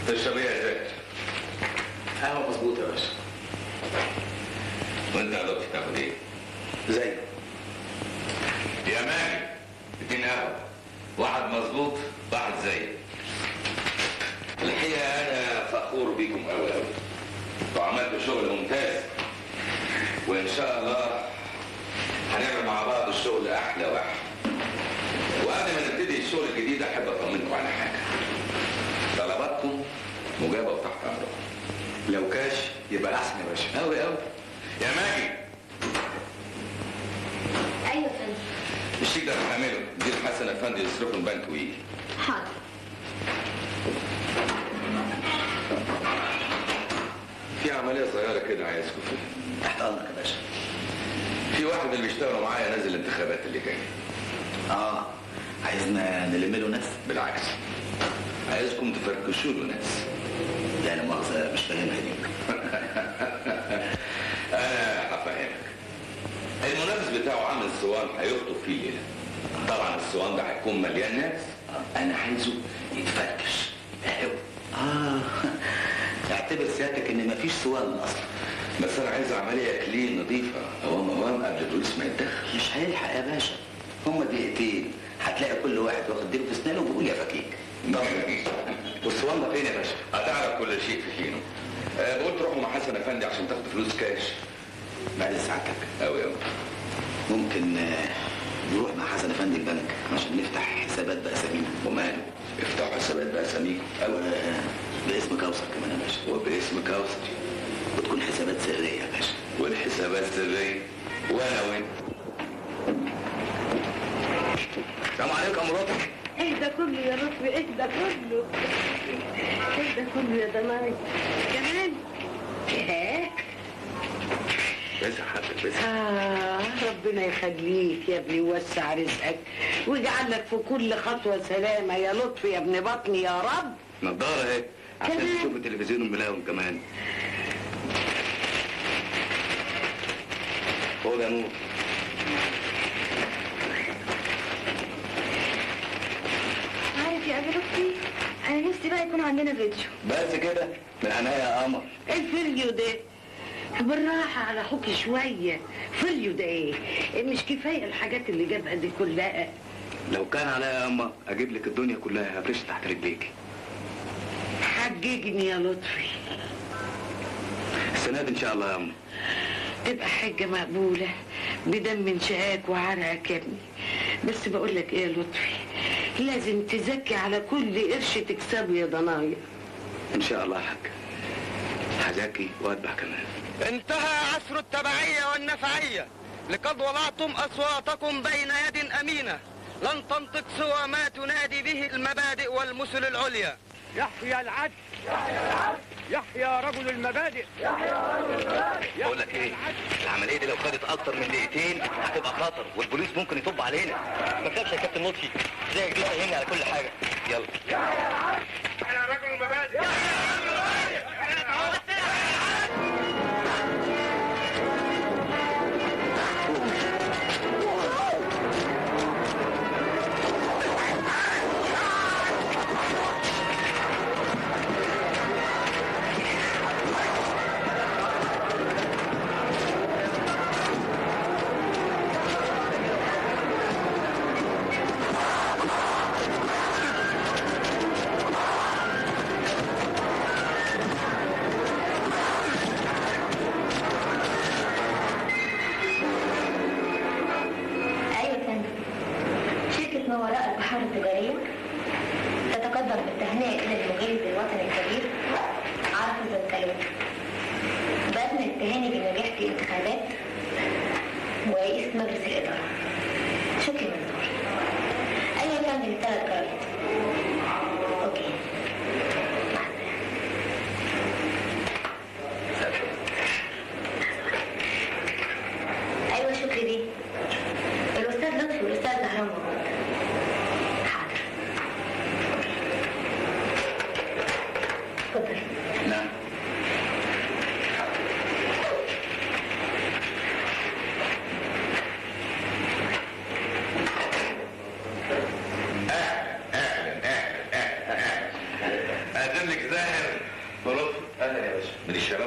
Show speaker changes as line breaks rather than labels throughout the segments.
تشرب ايه يا زاهر؟
قهوة مظبوط يا باشا.
وانت يا لطفي تاخد ايه؟
زي
يا ماجد اتنين قهوة، واحد مظبوط واحد زي. الحقيقة أنا فخور بيكم أوي أوي. انتوا عملتوا شغل ممتاز. وإن شاء الله هنعمل مع بعض الشغل أحلى وأحلى. وقبل ما نبتدي الشغل الجديد أحب أطمنكم على حاجة. طلباتكم مجابة وتحت أمركم.
لو كاش يبقى أحسن يا باشا.
أوي أوي. يا ماجد.
أيوة يا فندم.
الشيك ده هنعمله، دير حسن أفندي يصرفه البنك ويجي.
حاضر.
في عملية صغيرة كده عايزكم فيها.
تحت أمرك يا باشا.
في واحد من اللي بيشتغلوا معايا نازل الانتخابات اللي جاية.
عايزنا نلم له ناس؟
بالعكس. عايزكم تفركشوا له ناس.
لا لا مؤاخذة مش فاهمها دي.
أنا هفهمك. المنافس بتاعه عامل صوان هيخطب فيه ليلة. طبعا الصوان ده هيكون مليان ناس. أنا عايزه يتفركش.
اعتبر سيادتك ان مفيش سؤال اصلا.
بس انا عايز عمليه كلين نظيفه اوام قبل البوليس ما يتدخل.
مش هيلحق يا باشا، هما دقيقتين هتلاقي كل واحد واخد ديله في اسنانه وبيقول يا فكيك. والصوان ده فين يا باشا؟
هتعرف كل شيء في حينه. بقول تروحوا مع حسن افندي عشان تاخدوا فلوس كاش.
بعد ساعتك
أوي أوي.
ممكن نروح مع حسن افندي البنك عشان نفتح حسابات باسامينا.
وماله؟ افتحوا حسابات باساميكم.
او باسم كوثر كمان يا باشا.
وباسم كوثر.
وتكون حسابات سريه يا باشا.
والحسابات سريه وانا وانت. السلام عليكم يا مراتي.
ايه ده كله يا لطفي؟ ايه ده كله؟ ايه ده كله يا ضناي؟ كمان؟
بس يا حضرتك بس.
ربنا يخليك يا ابني ويوسع رزقك ويجعل لك في كل خطوه سلامه يا لطفي يا ابن بطني يا رب.
نضاره اهي عشان
كمان؟
تشوف التلفزيون الملاون كمان. خد يا نور.
عارف يا ابي لطفي، انا نفسي بقى يكون عندنا فيديو.
بس كده من عينيا يا قمر.
ايه الفيديو ده؟ بالراحة على اخوك شوية. فيديو ده ايه؟ مش كفاية الحاجات اللي جابها دي كلها؟
لو كان عليا يا اما اجيب لك الدنيا كلها هفرش تحت رجليكي.
حججني يا لطفي.
السنه دي ان شاء الله يا اما.
تبقى حجة مقبولة بدم من شقاك وعرقك يا ابني. بس بقول لك ايه يا لطفي، لازم تزكي على كل قرش تكسبه يا ضنايا.
ان شاء الله يا حاج. هزكي واتبع كمان.
انتهى عصر التبعية والنفعية. لقد وضعتم أصواتكم بين يد أمينة لن تنطق سوى ما تنادي به المبادئ والمثل العليا.
يحيى العدل، يحيى العدل، يحيى رجل المبادئ، يحيى رجل المبادئ.
بقول لك ايه، العمليه دي لو خدت اكتر من دقيقتين هتبقى خطر والبوليس ممكن يطب علينا.
ما تخافش يا كابتن لطفي، زي كده فهمني على كل حاجة.
يلا.
يحيى العدل، يحيى رجل المبادئ، يحيى رجل المبادئ.
تتقدم بالتهنئة إلى المجيد الوطني الكبير عرفة الكلام بأتم التهاني بالنجاح في الانتخابات ورئيس مجلس الإدارة شكرا منصور. أيوة كان بالثلاث كرات. أوكي أيوة شكري دي الأستاذ لطفي والأستاذ زهران موجود. اتفضل.
نعم.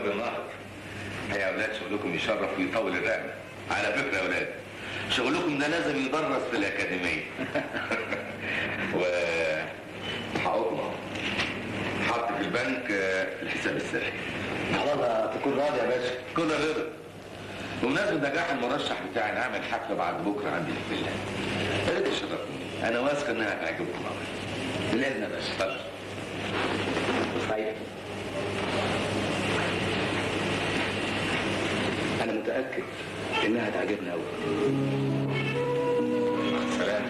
بالنهر. يا اولاد شغلكم يشرف ويطول الرقبه. على فكره يا اولاد شغلكم ده لازم يدرس في الاكاديميه. و حقكم حط في البنك الحساب السري.
خلاص تكون راضي يا باشا.
كل رضا. بمناسبة نجاح المرشح بتاعي نعمل حفلة بعد بكرة عندي في الفيلا. يا ريت تشرفوني، أنا واثق إنها هتعجبكم أوي.
بلادنا يا باشا.
اتفضل.
صحيح. أنا متأكد إنها هتعجبنا أوي.
سلام.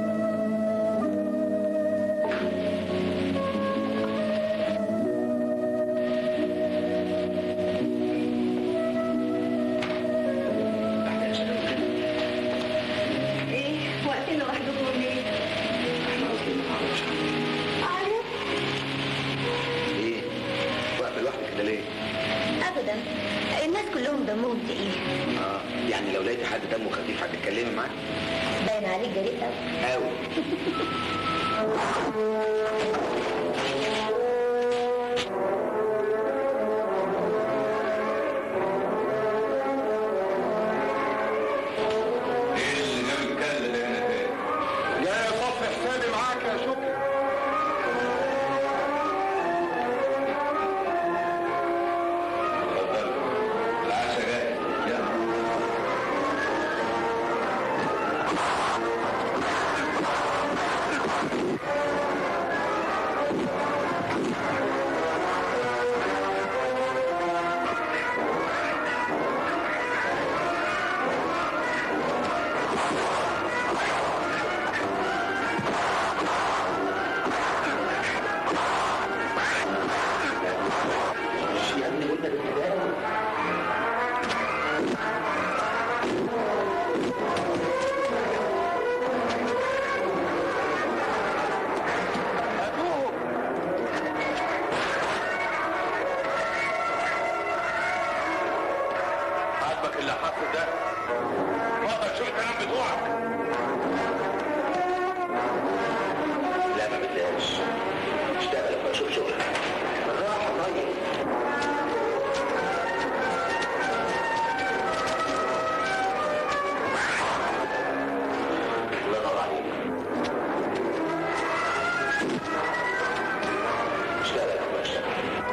الناس كلهم دمهم تقيل.
يعني لو لقيتي حد دمه خفيف هتتكلمي معاه؟
باين عليك جريء قوي.
قوي.
ايه اللي جاب الكلب ده هنا تاني؟
جاي اصفي حسابي معاك يا شكري.
اتفضل. العشاء جاي. يلا.
يا ابني قلنا بالكلام.
عاجبك اللي حصل ده؟ اتفضل شوف الكلام بتوعك.
لا ما بدهاش. اشتغل بقى شوف شغلك. بالراحة طيب. الله ينور عليك. اشتغل يا باشا.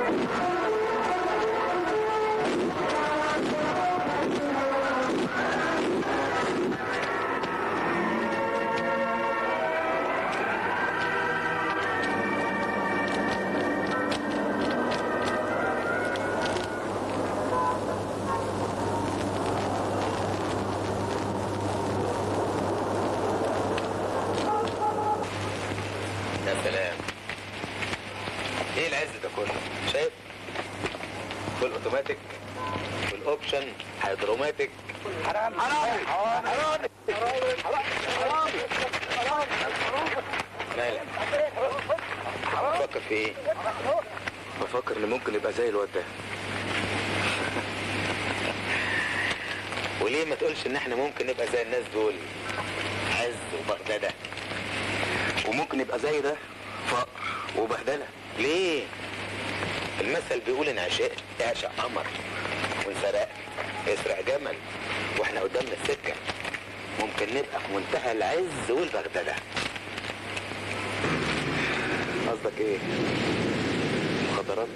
يا سلام. ايه العز ده كله؟ شايف؟ فول اوتوماتيك، فول اوبشن، هيدروماتيك.
حرام
مالك؟ بتفكر في ايه؟ بفكر ان ممكن يبقى زي الواد ده. وليه ما تقولش ان احنا ممكن نبقى زي الناس دول؟ عز وبغدادة. وممكن يبقى زي ده فقر وبهدلة. ليه؟ المثل بيقول ان عشقت اعشق قمر، وان سرقت اسرق جمل، واحنا قدامنا السكة. ممكن نبقى في منتهى العز والبغدادة. قصدك ايه؟ مخدرات؟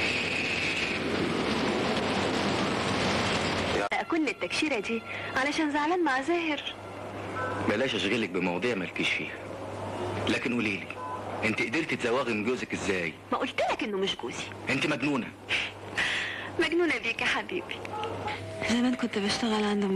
كل التكشيرة دي علشان زعلان مع زاهر.
بلاش اشغلك بمواضيع مالكيش فيها. لكن قوليلي انت قدرتي تزوغي من جوزك ازاي؟
ما قلت لك انه مش جوزي.
انت مجنونة.
مجنونة بيك يا حبيبي. زمان كنت بشتغل عند